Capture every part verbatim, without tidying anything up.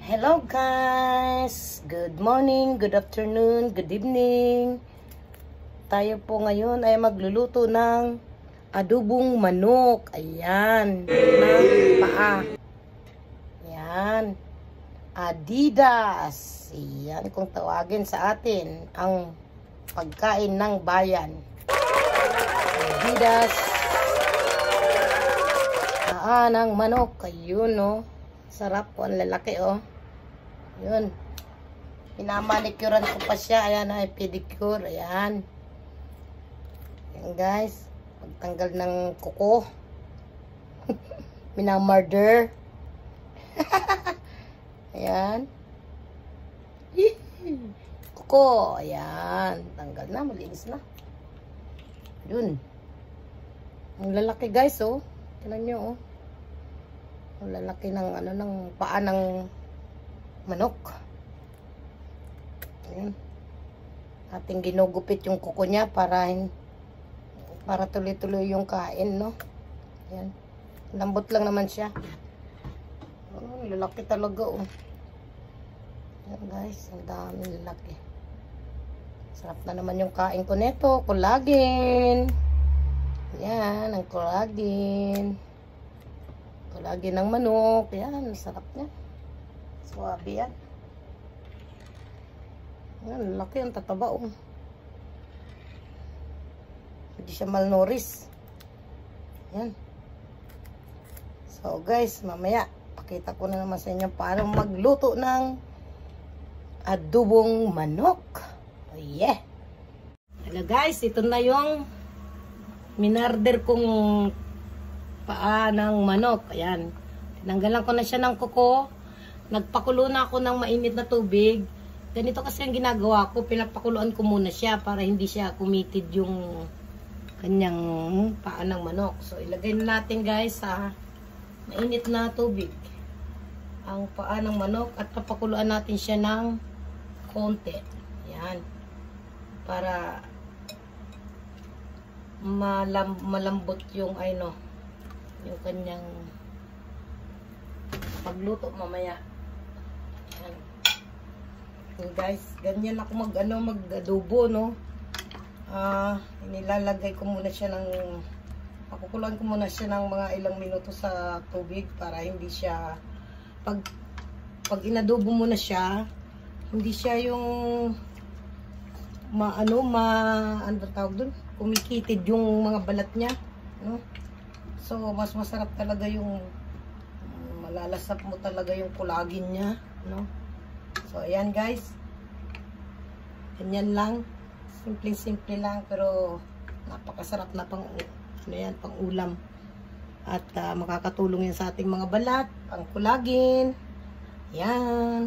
Hello guys! Good morning, good afternoon, good evening. Tayo po ngayon ay magluluto ng adobong manok. Ayan, na paa. Ayan, Adidas. Ayan kung tawagin sa atin ang pagkain ng bayan. Adidas. Paa ng manok. Ayun, no? Sarap po, ang lalaki, oh. Yun. Pinamanicure ko pa siya. Ayan, ay pedicure. Ayan. Ayan, guys. Pagtanggal ng kuko. Minamurder. Ayan. Kuko. Ayan. Tanggal na. Malinis na. Yun. Ang lalaki, guys, oh. Tignan nyo, oh. Ang lalaki ng, ano, ng paa ng manok. Ayan. Ating ginugupit yung kuko niya para para tuloy-tuloy yung kain, no? Ayan. Lambot lang naman siya. Oh, lalaki talaga, oh. Ayan, guys. Ang daming lalaki. Sarap na naman yung kain ko neto. Collagen. Ayan, ang collagen. Collagen ng manok. Ayan, sarap niya. Suwabe yan. Ayan, laki ang tataba, oh. Hindi siya malnourished. Ayan. So, guys, mamaya, pakita ko na naman sa inyo paano magluto ng adobong manok. Oh, yeah. Hello, guys. Ito na yung minarder kong paa ng manok. Ayan. Tinanggalan ko na siya ng kuko. Nagpakulo na ako ng mainit na tubig. Ganito kasi ang ginagawa ko. Pinapakuluan ko muna siya para hindi siya kumitid yung kanyang paa ng manok. So, ilagay na natin, guys, sa mainit na tubig ang paa ng manok at papakuluan natin siya ng konti. Ayan. Para malam malambot yung ano, yung kanyang pagluto mamaya. Ayan. And guys, ganyan ako mag ano, mag-adobo, no. Ah, uh, nilalagay ko muna siya ng pakukuluan ko muna siya ng mga ilang minuto sa tubig para hindi siya pag pag inadobo mo na siya, hindi siya yung maano ma ano tawag doon, kumikitid yung mga balat niya, no? So mas masarap talaga yung um, malalasap mo talaga yung collagen niya, no? So ayan, guys, ganyan lang, simple simple lang pero napakasarap na pang ano yan, pang ulam at uh, makakatulong yan sa ating mga balat, pang collagen. Yan,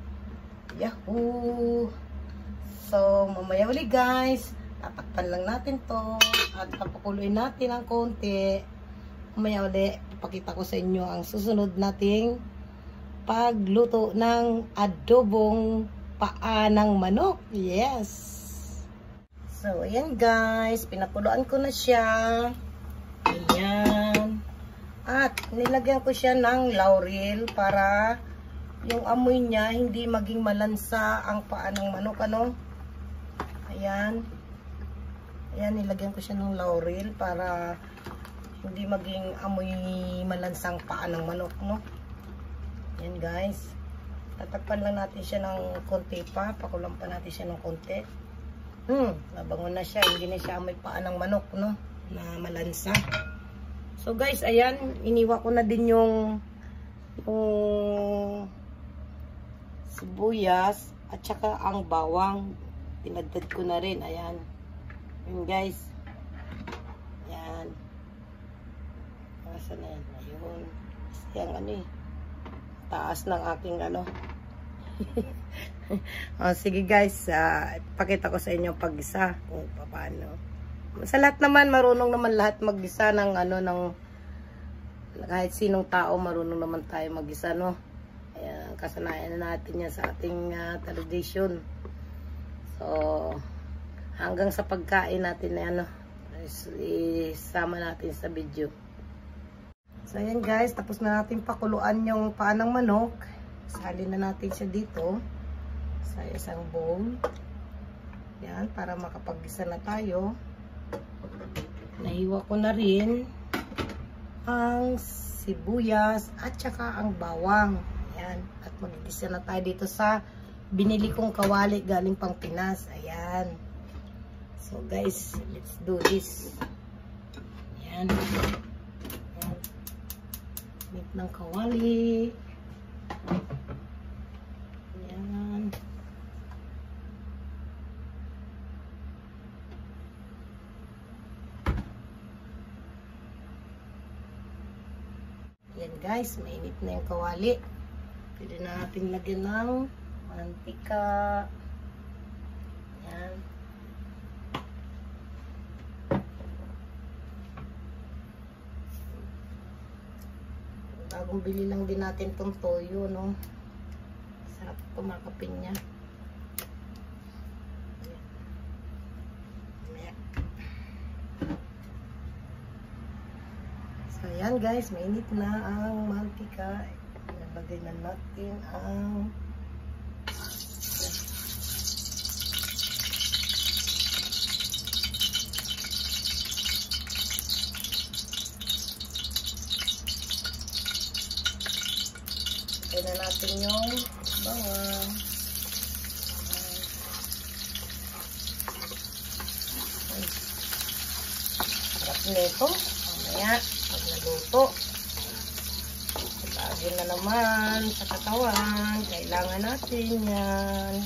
yahoo. So, mamaya ulit, guys. Tatakpan lang natin to at papakuluin natin ng konti. Mamaya ulit, papakita ko sa inyo ang susunod nating pagluto ng adobong paa ng manok. Yes. So, ayan, guys. Pinakuluan ko na siya. Ayan. At nilagyan ko siya ng laurel para yung amoy niya hindi maging malansa ang paa ng manok, ano? Ayan. Ayan, nilagyan ko siya ng laurel para hindi maging amoy malansang paa ng manok, no? Ayan, guys. Tatakpan lang natin siya ng konti pa. Pakulang pa natin siya ng konti. Hmm, nabango na siya. Hindi na siya amoy paa ng manok, no? Na malansa. So, guys, ayan. Iniwa ko na din yung yung sibuyas at saka ang bawang. Tinadtad ko na rin. Ayan. Ayan, guys. Ayan. Nasaan na yan? Ayun. Kasi ang ano eh. Taas ng aking ano. Oh, sige, guys. Uh, pakita ko sa inyo pag-isa. Kung paano. Sa lahat naman, marunong naman lahat mag-isa ng ano, ng kahit sinong tao, marunong naman tayo mag-isa, no? Ayan, kasanayan na natin yan sa ating uh, tradition. So, hanggang sa pagkain natin na ano, isama natin sa video. So, ayan, guys, tapos na natin pakuluan yung paa ng manok. Salin na natin siya dito sa isang bowl. Yan, para makapag-gisa na tayo. Nahiwa ko na rin ang sibuyas at saka ang bawang. Yan, at mag-gisa na tayo dito sa binili kong kawali galing pang Pinas. Ayan. So guys, let's do this. Yan. Yan. Meat ng kawali. Yan. Yan guys, mainit na yung kawali. Pwede na natin lagyan ng mantika. Yan. Bagong bili lang din natin tong toyo, no? Sarap kumakapin niya. So, yan guys, mainit na ang mantika. Nalagay na natin ang lagay na natin yung bawang. Sarap nito. Mamaya, pag naluto. Lagyan na naman sa katawan. Kailangan natin yan.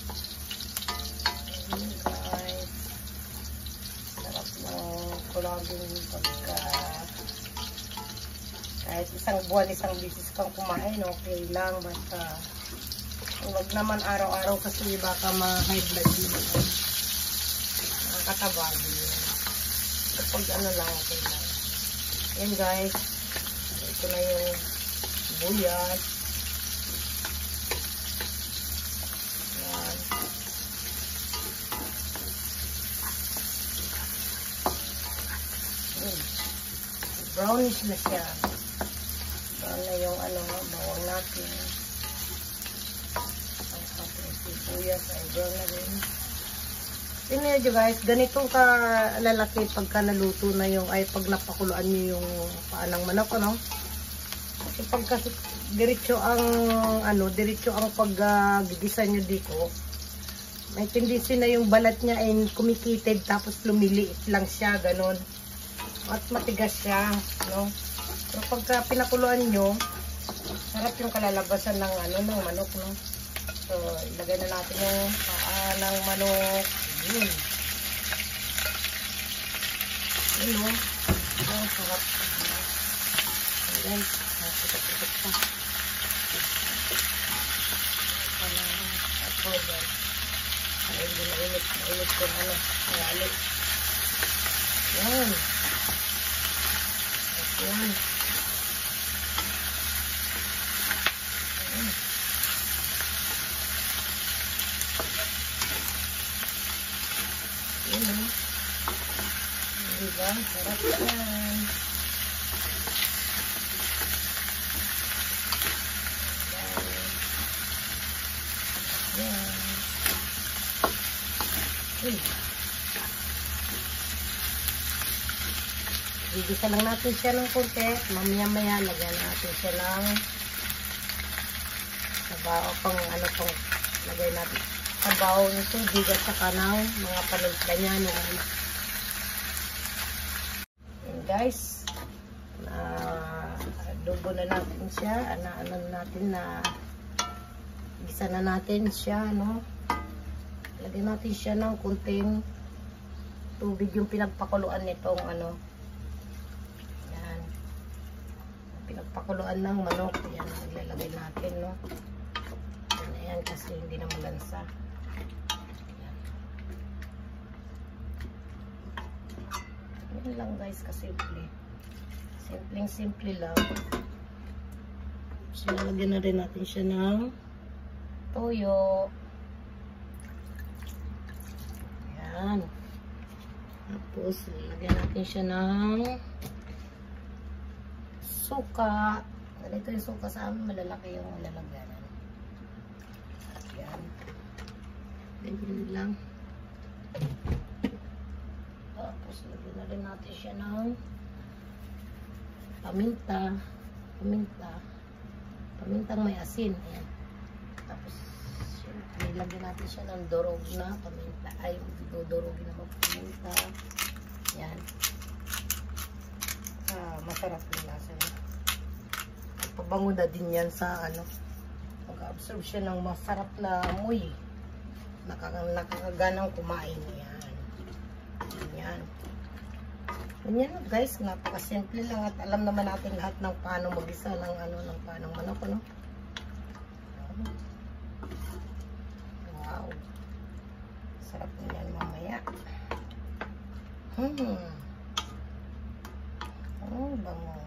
Ayan guys. Sarap ng collagen pagka kahit isang buwan, isang bisis kang kumain, okay lang. Basta huwag naman araw-araw kasi baka ma-high blood din. Nakakataba din. Kapag ano lang, okay lang. Ayan guys. Ito na yung buyas. Ayan. Ayan. Brownish na siya. Brown na yung ano, bawang natin. Ang ating sibuyas ay brown na rin. Tingnan nyo guys, ganitong kalalaki pagka naluto na yung, ay pag napakuluan nyo yung paanang manok, ano? Kasi pagka diretso ang, ano, diretso ang paggigisa uh, nyo dito, may tendency na yung balat niya ay kumikitid tapos lumiliit lang siya, ganon. At matigas siya, no? Pero pagka pinakuluan nyo, sarap yung kalalabasan ng, ano, ng manok, no? So, ilagay na natin yung paa ng manok. Yun. Yun o. Ang sarap. Ayan. Sikat-sikat pa. Ako dyan. Ayun din na init. Init ko ano. Ayalik. Yan. Yan. Yan. Yun o. Diba? Sarap yan. Yan. Uy. Gigisa lang natin siya ng konti. Mamaya-maya lagyan natin siya ng sabaw pang ano pang lagay natin. Sabaw ng tubig at saka ng mga paninda niya. Ayan guys, na adobo na natin siya, ana-ano natin na gisa na natin siya, no? Lagyan natin siya ng kunting tubig yung pinagpakuluan nitong ano. Yan. Pinagpakuluan ng manok. Yan, ilalagay natin, no? Yan, yan kasi hindi na malansa. Yan lang guys, kasimple. Simpleng simple lang. So, lagyan na rin natin siya ng toyo. Yan. Tapos, lagyan natin siya ng suka. Ganito yung suka sa amin, malalaki yung lalagyan. Ganyan lang. Tapos lagyan na rin natin siya ng paminta. Paminta. Pamintang may asin. Ayan. Tapos nilagyan natin siya ng durog na paminta. Ay, dudurogin naman paminta. Ayan. Ah, masarap yung lasa niya. Pabango na din yan sa ano. Mag-absorb siya ng masarap na amoy. Nakaka nakakaganang kumain. Yan. Yan. Ganyan lang guys. Napakasimple lang at alam naman natin lahat ng paano mag-isa ng ano, ng paano manok, ano. Wow. Sarap niyan mamaya. Hmm. Oh, bango.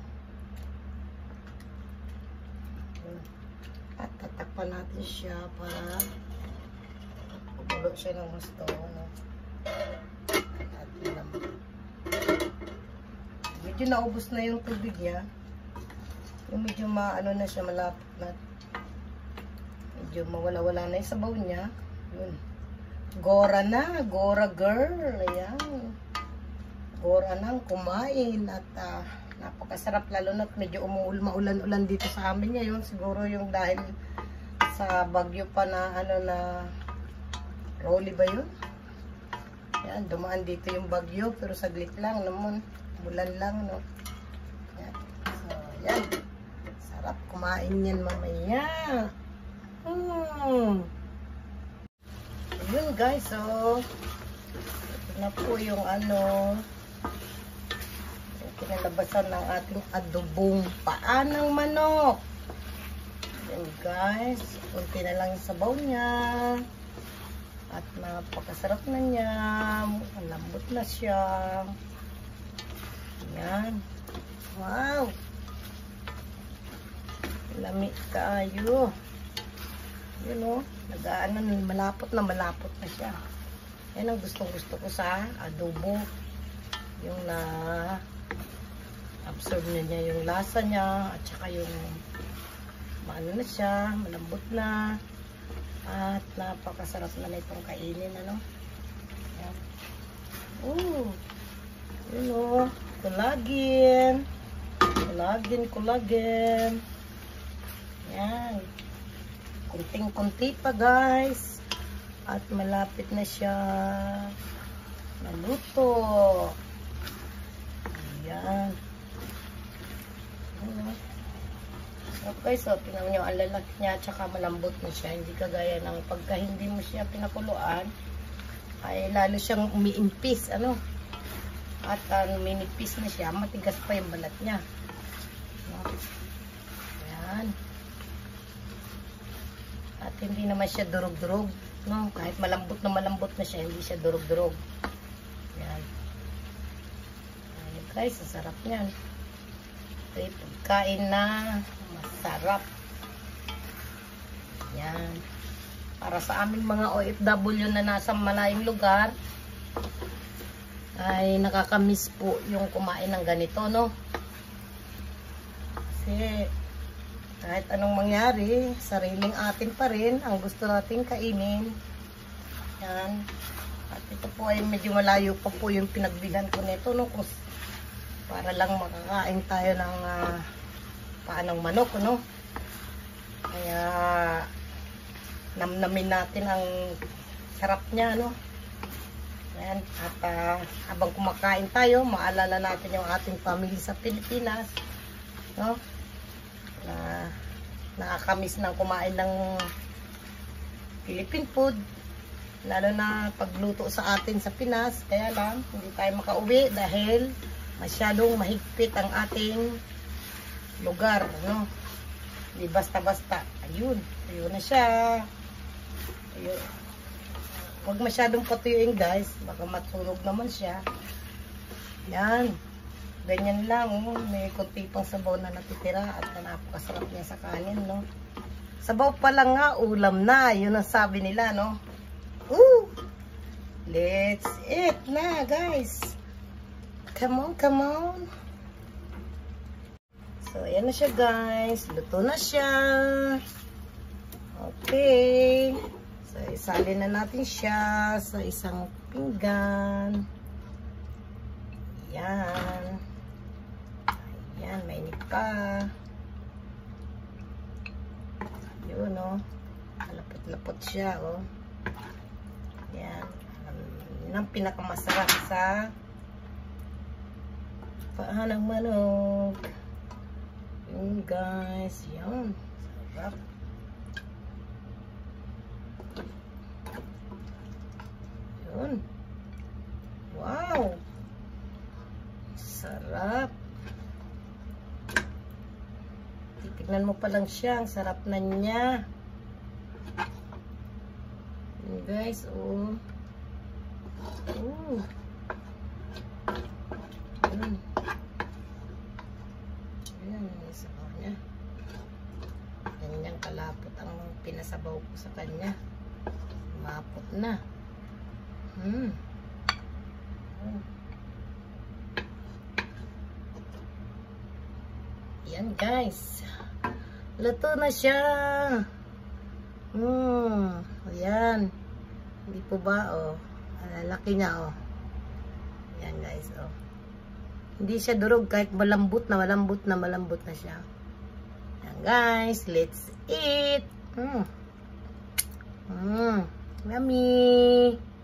At tatakpan natin siya para pupulo siya ng gusto. No? At naman. Medyo naubos na yung tubig niya. Yung medyo maano na siya, malapit na. Medyo mawala-wala na yung sabaw niya. Yun. Gora na. Gora girl. Ayan. Gora nang kumain. At uh, napakasarap lalo na medyo umuulan-ulan dito sa amin ngayon. Siguro yung dahil sa bagyo pa na ano na Rolly ba yun? Yan, dumaan dito yung bagyo pero saglit lang naman. Bulan lang, no? Yan. So, yan. Sarap kumain yan mamaya. Hmm. Ayun guys, so ito na po yung ano kinalabasan ng ating adobong paa ng manok. Yan guys, kunti na lang yung sabaw niya at napakasarap na niya, malambot na siya. Yan, wow, lamig kayo. Yun o, nag-ano, malapot na malapot na siya. Yan ang gustong gusto ko sa adobo, yung na absorb na niya yung lasa niya at saka yung maano na siya, malambot na at napakasarap na na itong kainin, ano. Yan. Oh, yun o, collagen, collagen, collagen. Yan, kunting-kunti pa guys at malapit na siya maluto. Yan. Okay, so tingnan nyo, ang lalaki niya at saka malambot na siya. Hindi kagaya ng pagka hindi mo siya pinakuluan ay lalo siyang umiimpis, ano. At uh, minipis na siya, matigas pa yung balat niya. Yan. At hindi naman siya durog-durog, no? Kahit malambot na malambot na siya, hindi siya durog-durog. Yan. Ayan guys, ang sarap niyan. Ito yung pagkain na masarap. Yan. Para sa aming mga O F W na nasa malayong lugar, ay nakakamiss po yung kumain ng ganito, no? Kasi kahit anong mangyari, sariling atin pa rin ang gusto nating kainin. Yan. At ito po ay medyo malayo pa po yung pinagbilhan ko nito, no? Para lang makakain tayo ng uh, paanong manok, no? Kaya namnamin natin ang sarap niya, no? Ayan. At uh, habang kumakain tayo, maalala natin yung ating family sa Pilipinas, no? Na nakakamiss ng kumain ng Philippine food, lalo na pagluto sa atin sa Pinas. Kaya lang, hindi tayo makauwi dahil masyadong mahigpit ang ating lugar, no? Hindi basta-basta. Ayun, ayun na siya. Ayun. Huwag masyadong patuyuin guys, baka matulog naman siya. Yan. Ganyan lang, oh. May kunti pang sabaw na natitira at napakasarap niya sa kanin, no? Sabaw pa lang nga, ulam na. Yun ang sabi nila, no? Woo! Let's eat na, guys. Come on, come on. So, ayan na siya, guys. Luto na siya. Okay. So, isalin na natin siya sa isang pinggan. Ayan. Ayan, mainit pa. Yun, oh. Lapot-lapot siya, oh. Ayan. Yun ang pinakamasarap sa paa ng manok. Yun, guys. Yun. Sarap. Yun. Wow. Sarap. Titignan mo pa lang siya. Ang sarap na niya. Yun, guys. Oh. Oh. Yun. Ayan, yung sabaw niya. Ganyang kalapot ang pinasabaw ko sa kanya. Mapot na. Hmm. Oh. Yan, guys. Luto na siya. Hmm. Ayan. Hindi po ba, oh. Lalaki niya, oh. Yan, guys, oh. Hindi siya durog kahit malambot na malambot na malambot na siya. Yan, guys. Let's eat. Hmm. Hmm. Yummy.